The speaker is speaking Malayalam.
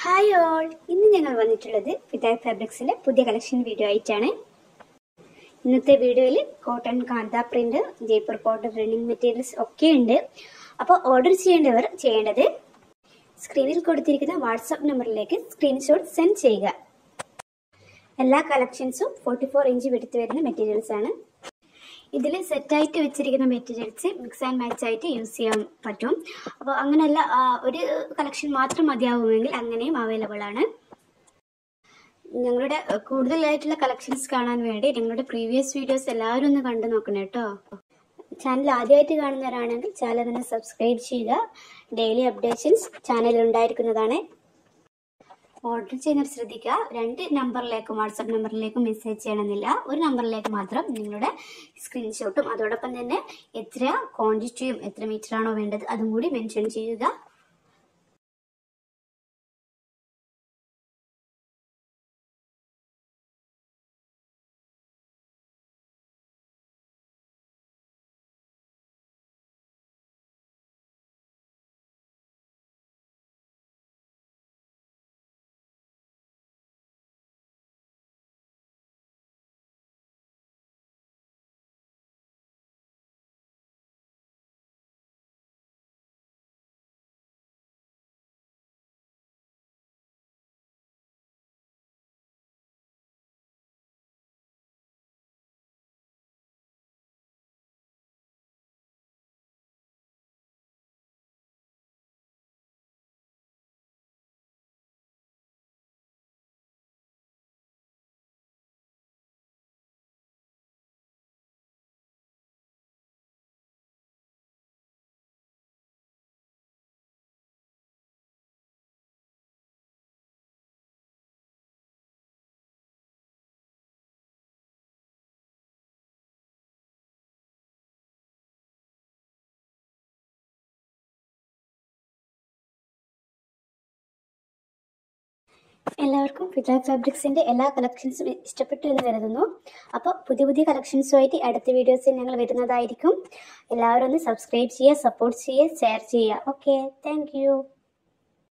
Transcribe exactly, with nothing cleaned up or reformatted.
ഹായ് ഓൾ, ഇന്ന് ഞങ്ങൾ വന്നിട്ടുള്ളത് ഫിദായ ഫാബ്രിക്സിന്റെ പുതിയ കളക്ഷൻ വീഡിയോ ആയിട്ടാണ്. ഇന്നത്തെ വീഡിയോയിൽ cotton kantha print, Jaipur cotton running materials ഒക്കെ ഉണ്ട്. അപ്പോൾ ഓർഡർ ചെയ്യേണ്ടവർ ചെയ്യേണ്ടത് സ്ക്രീനിൽ കൊടുത്തിരിക്കുന്ന വാട്സാപ്പ് നമ്പറിലേക്ക് സ്ക്രീൻഷോട്ട് സെൻഡ് ചെയ്യുക. എല്ലാ കളക്ഷൻസും ഫോർട്ടി ഫോർ ഇഞ്ച് വെടുത്ത് വരുന്ന മെറ്റീരിയൽസ് ആണ്. ഇതിൽ സെറ്റായിട്ട് വെച്ചിരിക്കുന്ന മെറ്റീരിയൽസ് മിക്സ് ആൻഡ് മാച്ച് ആയിട്ട് യൂസ് ചെയ്യാൻ പറ്റും. അപ്പോൾ അങ്ങനെയല്ല, ഒരു കളക്ഷൻ മാത്രം മതിയാവുമെങ്കിൽ അങ്ങനെയും അവൈലബിൾ ആണ്. ഞങ്ങളുടെ കൂടുതലായിട്ടുള്ള കളക്ഷൻസ് കാണാൻ വേണ്ടി ഞങ്ങളുടെ പ്രീവിയസ് വീഡിയോസ് എല്ലാവരും ഒന്ന് കണ്ടു നോക്കണം കേട്ടോ. ചാനൽ ആദ്യമായിട്ട് കാണുന്നവരാണെങ്കിൽ ചാനൽ തന്നെ സബ്സ്ക്രൈബ് ചെയ്യുക. ഡെയിലി അപ്ഡേഷൻസ് ചാനലിൽ ഉണ്ടായിരിക്കുന്നതാണ്. ഓർഡർ ചെയ്യുന്നവർ ശ്രദ്ധിക്കുക, രണ്ട് നമ്പറിലേക്കും വാട്സാപ്പ് നമ്പറിലേക്കും മെസ്സേജ് ചെയ്യണമെന്നില്ല. ഒരു നമ്പറിലേക്ക് മാത്രം നിങ്ങളുടെ സ്ക്രീൻഷോട്ടും അതോടൊപ്പം തന്നെ എത്ര ക്വാണ്ടിറ്റിയും എത്ര മീറ്റർ ആണോ വേണ്ടത് അതും കൂടി മെൻഷൻ ചെയ്യുക. എല്ലാവർക്കും ഫിദായ ഫാബ്രിക്സിന്റെ എല്ലാ കളക്ഷൻസും ഇഷ്ടപ്പെട്ടു എന്ന് കരുതുന്നു. അപ്പോൾ പുതിയ പുതിയ കളക്ഷൻസുമായിട്ട് അടുത്ത വീഡിയോസിൽ ഞങ്ങൾ വരുന്നതായിരിക്കും. എല്ലാവരും ഒന്ന് സബ്സ്ക്രൈബ് ചെയ്യുക, സപ്പോർട്ട് ചെയ്യുക, ഷെയർ ചെയ്യുക. Okay, thank U.